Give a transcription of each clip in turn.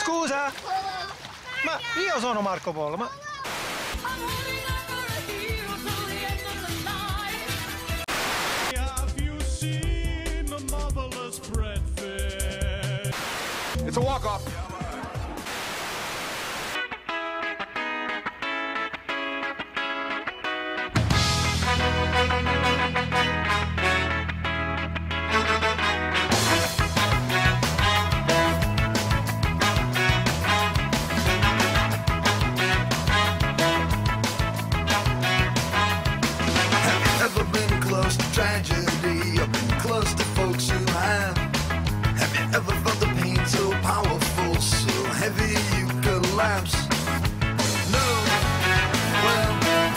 Scusa? Ma io sono Marco Polo, ma... It's a walk-off. Ever been close to tragedy or been close to folks who have? Have you ever felt the pain so powerful, so heavy you collapse? No, well,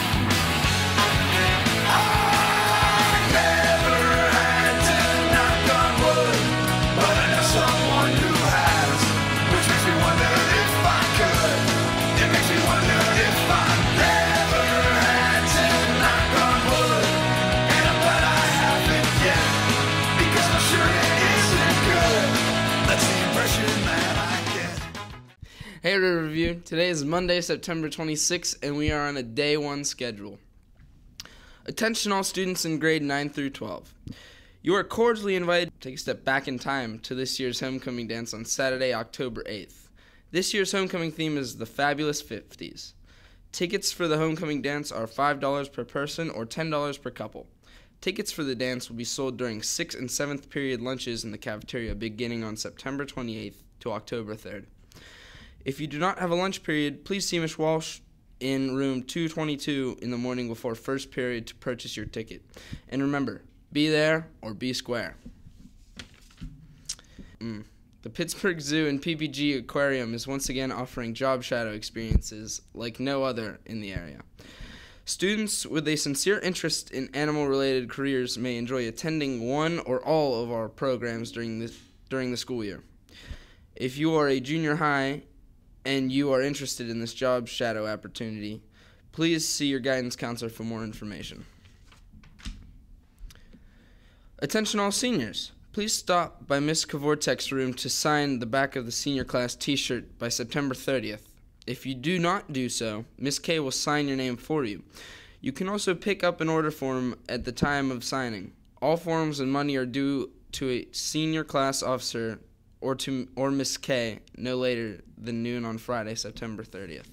I never had to knock on wood, but I know someone who has, which makes me wonder if I could. It makes me wonder if I never had to knock on wood, and I'm glad I haven't yet, because I'm sure it isn't good. That's the impression that I get. Hey River Review, today is Monday, September 26th, and we are on a day 1 schedule. Attention all students in grade 9 through 12. You are cordially invited to take a step back in time to this year's homecoming dance on Saturday, October 8th. This year's homecoming theme is the Fabulous 50s. Tickets for the homecoming dance are $5 per person or $10 per couple. Tickets for the dance will be sold during 6th and 7th period lunches in the cafeteria beginning on September 28th to October 3rd. If you do not have a lunch period, please see Ms. Walsh in room 222 in the morning before first period to purchase your ticket. And remember, be there or be square. The Pittsburgh Zoo and PPG Aquarium is once again offering job shadow experiences like no other in the area. Students with a sincere interest in animal-related careers may enjoy attending one or all of our programs during the school year. If you are a junior high and you are interested in this job shadow opportunity, please see your guidance counselor for more information. Attention all seniors. Please stop by Ms. Kavortek's room to sign the back of the senior class t-shirt by September 30th. If you do not do so, Ms. K will sign your name for you. You can also pick up an order form at the time of signing. All forms and money are due to a senior class officer or Ms. K no later than noon on Friday, September 30th.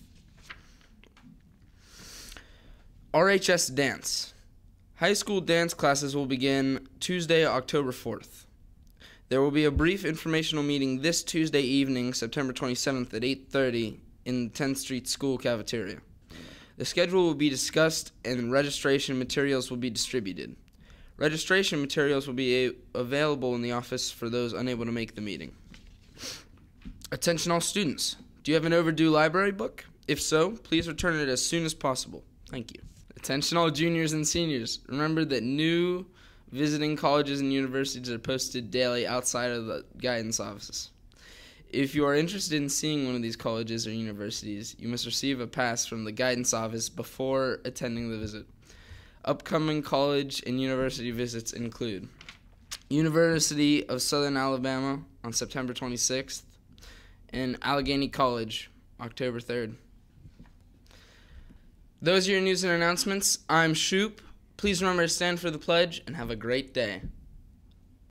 RHS Dance. High school dance classes will begin Tuesday, October 4th. There will be a brief informational meeting this Tuesday evening, September 27th at 8:30 in the 10th Street School cafeteria. The schedule will be discussed and registration materials will be distributed. Registration materials will be available in the office for those unable to make the meeting. Attention all students. Do you have an overdue library book? If so, please return it as soon as possible. Thank you. Attention all juniors and seniors. Remember that new visiting colleges and universities are posted daily outside of the guidance offices. If you are interested in seeing one of these colleges or universities, you must receive a pass from the guidance office before attending the visit. Upcoming college and university visits include University of Southern Alabama on September 26th and Allegheny College, October 3rd. Those are your news and announcements. I'm Shoop. Please remember to stand for the pledge and have a great day.